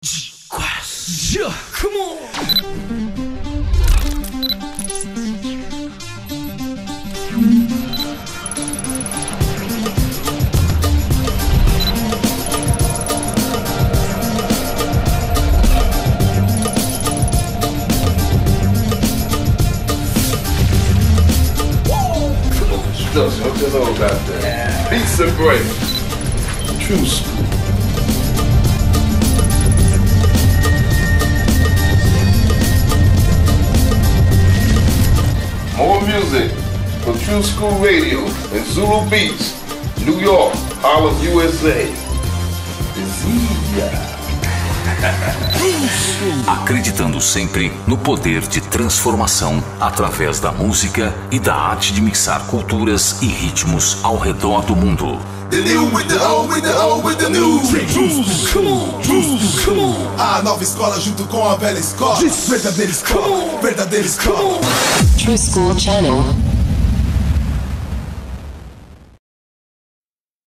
Yeah, come on! What you know about that? Yeah. Beats and breaks. True school. More music for True School Radio in Zulu Beach, New York, Harlem, USA. Acreditando sempre no poder de transformação através da música e da arte de mixar culturas e ritmos ao redor do mundo. A nova escola junto com a velha escola. Verdadeira escola, verdadeira escola. True School Channel.